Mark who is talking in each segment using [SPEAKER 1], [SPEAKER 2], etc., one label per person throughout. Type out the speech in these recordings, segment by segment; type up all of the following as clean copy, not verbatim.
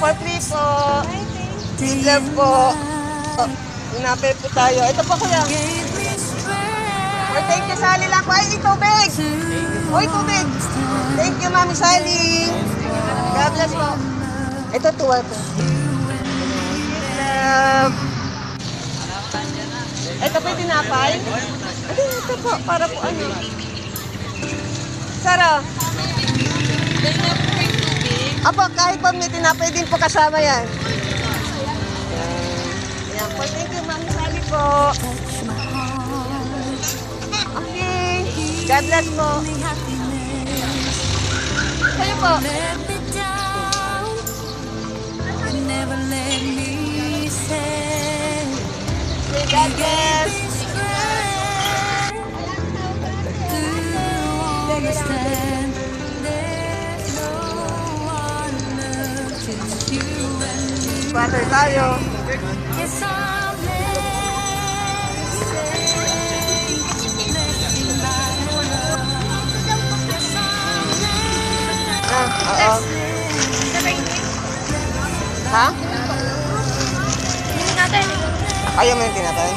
[SPEAKER 1] for free po. Love po. Tinapay po tayo. Ito po kuya. Thank you, Sally lang po. Ay, tubig. Uy, tubig. Thank you, Mami Sally. God bless po. Ito, tuwa po. Love. Ito po yung tinapay. Ito po, para po ano. Sara. Apo, kahit po may tinapay din po kasama yan. Ayan po. Thank you, Mami Sally po. Okay. God bless po. Kayo po. God bless. Water tayo. Oo. Ha? Ayaw mo yung tinatay?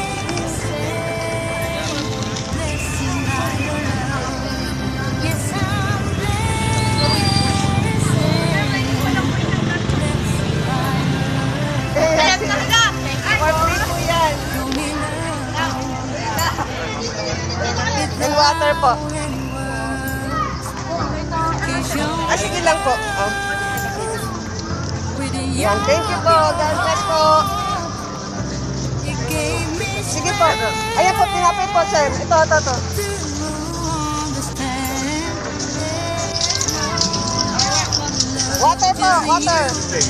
[SPEAKER 1] And water po. Sige lang po. Yan, thank you po. God bless po. Sige po. Ayan po, tinapay po, sir. Ito. Water po, water.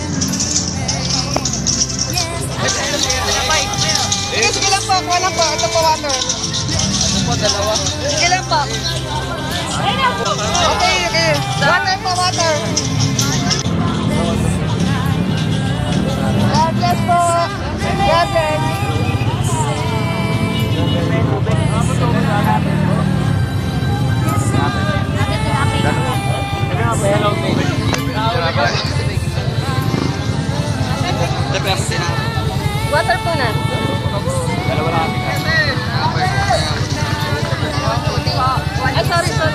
[SPEAKER 1] Sige lang po, kuha lang po. Ito po, water. Ito po, dalawa. Sige lang po. Okay. Water po, water. God bless po. God bless. Water po na. Dalawa lang. Ay, sorry po.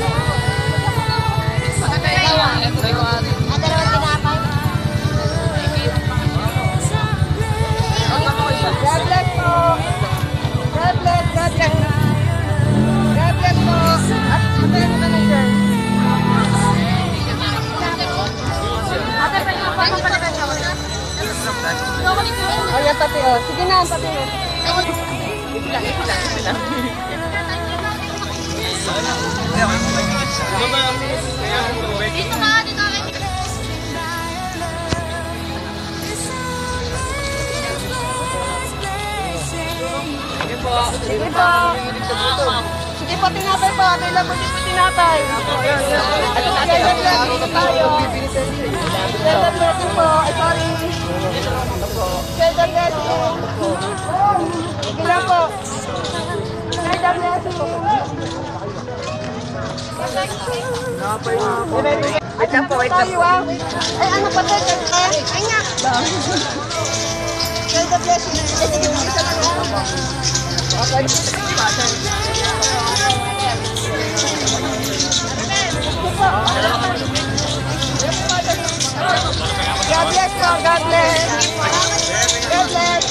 [SPEAKER 1] God bless po. God bless. God bless po. At sabihin mo na dyan. Ate, pwede mo pa kung palagan siya. Ayan, pati o. Sige na, pati o. Ito lang. Dito ka, dito. Sige po. Sige po, tinapay po. Available din po tinapay. At together blessing tayo. Together blessing po. Ay, sorry. Together blessing. Sige lang po. Together blessing. Wait lang po, wait lang po. Ay, ano pa ito? Ay, nga. Together blessing. Ay, sige po. Isa lang po. Okay. God bless po. God bless. God bless.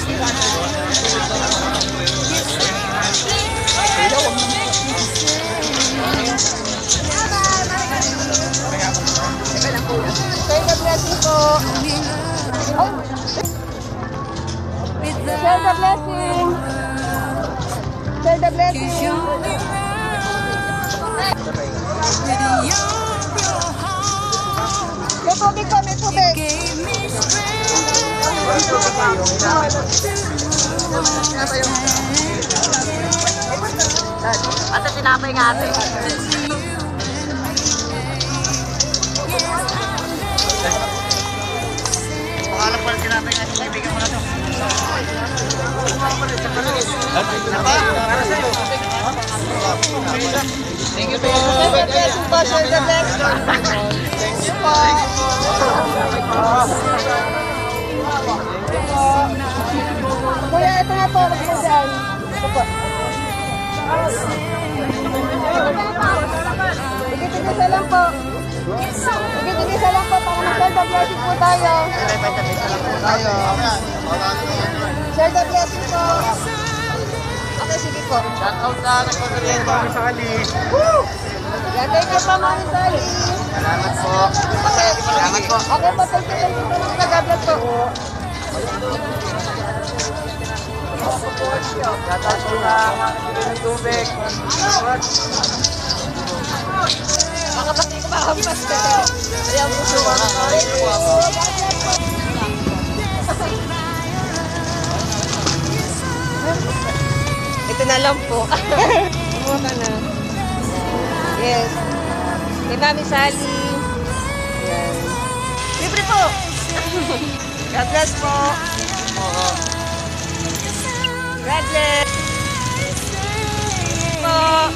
[SPEAKER 1] God blessing po. Share the blessing. Share the blessing. May tubig ko, may tubig. Ate, tinapay nga ate. Pangalap pa rin tinapay nga. Ibigyan mo na ito.
[SPEAKER 2] Thank you po.
[SPEAKER 1] Blessing po, sir. The blessing. Thank you po. Kuya, ito na po. Ito dyan. Ito po. Tigit-tigisa lang po. Tigit-tigisa lang po para mag-share the blessing po tayo. Share the blessing po. Okay, sige po.
[SPEAKER 2] Shoutout na nagpapariyan po sa Ali.
[SPEAKER 1] Woo! Yan, thank you po, Mami Sally.
[SPEAKER 2] Salamat po.
[SPEAKER 1] Okay.
[SPEAKER 2] Salamat po.
[SPEAKER 1] Okay po, thank you po ng nag-vlog po.
[SPEAKER 2] Shoutout po sa mga ng tubig.
[SPEAKER 1] Makapati ko ba ang paste? Ayan po siya. Ito na lang po. Kumuha ka na. Yes. Kay Mami Sally. Ayan. Libre po. God bless po. God bless. Po.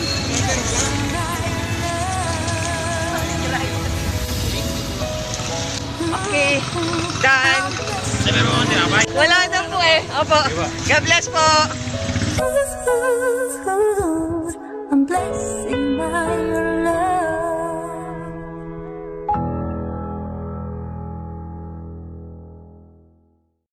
[SPEAKER 1] Okay. Done. Wala na po eh. Opo. God bless po.
[SPEAKER 3] I'm blessing my